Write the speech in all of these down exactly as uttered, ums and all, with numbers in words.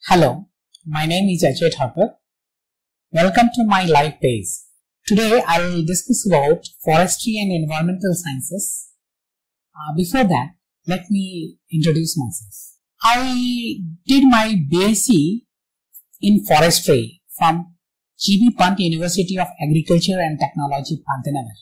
Hello, my name is Ajay Thakur. Welcome to my live page. Today I will discuss about forestry and environmental sciences. Uh, before that, let me introduce myself. I did my B S c in forestry from G B Pant University of Agriculture and Technology, Pantnagar.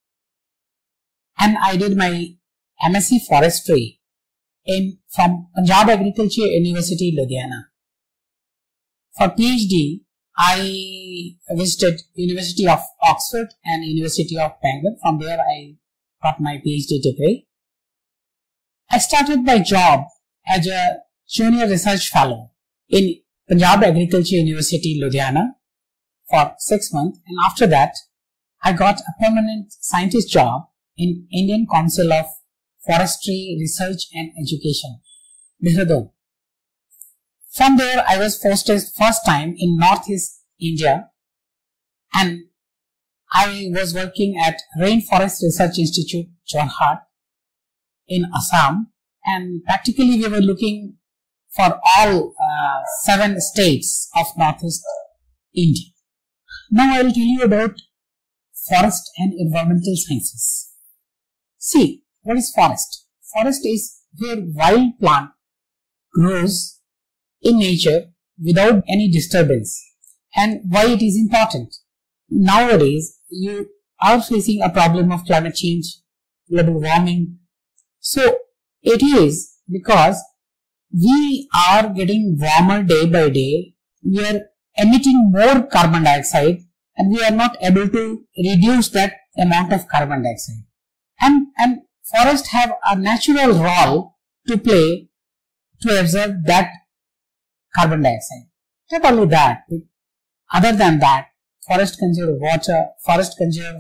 And I did my M S c Forestry in from Punjab Agriculture University, Ludhiana. For PhD, I visited University of Oxford and University of Bangor. From there, I got my PhD degree. I started my job as a junior research fellow in Punjab Agriculture University, Ludhiana for six months. And after that, I got a permanent scientist job in Indian Council of Forestry Research and Education, Dehradun. From there, I was posted first time in Northeast India, and I was working at Rainforest Research Institute, Jorhat, in Assam, and practically we were looking for all uh, seven states of Northeast India. Now I will tell you about forest and environmental sciences. See, what is forest? Forest is where wild plant grows in nature without any disturbance. And why it is important? Nowadays, you are facing a problem of climate change, global warming. So, it is because we are getting warmer day by day. We are emitting more carbon dioxide and we are not able to reduce that amount of carbon dioxide. And, and forests have a natural role to play to absorb that carbon dioxide. Not only that, other than that, forest conserve water, forest conserve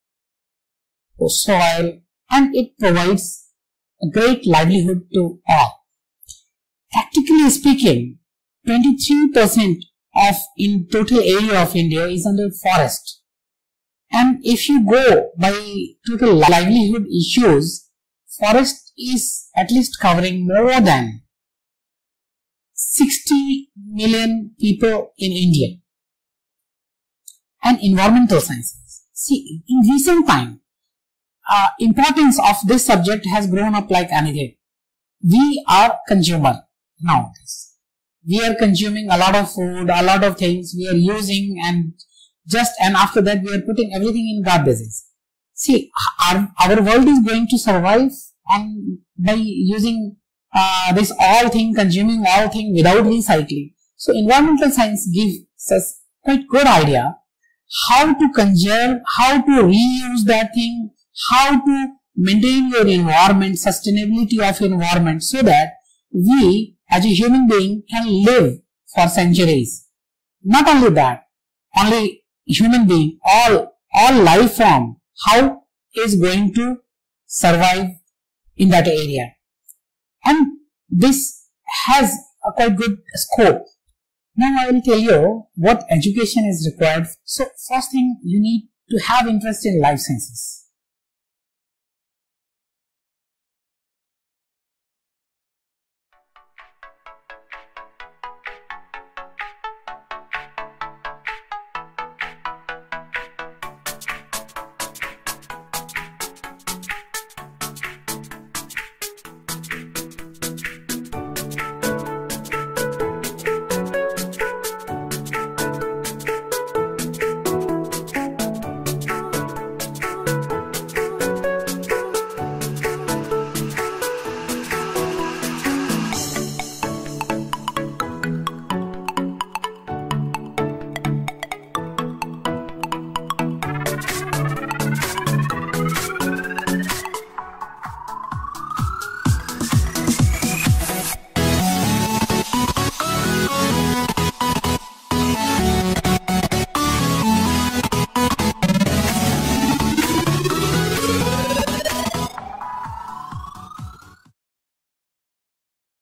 soil, and it provides a great livelihood to all. Practically speaking, twenty-three percent of in total area of India is under forest. And if you go by total livelihood issues, forest is at least covering more than sixty million people in India. And environmental sciences. See, in recent time, uh, importance of this subject has grown up like anything. We are consumer nowadays. We are consuming a lot of food, a lot of things we are using, and just and after that we are putting everything in garbages. See, our, our world is going to survive on by using Uh, this all thing, consuming all thing without recycling. So environmental science gives us quite good idea how to conserve, how to reuse that thing, how to maintain your environment, sustainability of environment, so that we as a human being can live for centuries. Not only that, only human being, all, all life form, how is going to survive in that area. And this has a quite good scope. Now I will tell you what education is required. So first thing, you need to have interest in life sciences.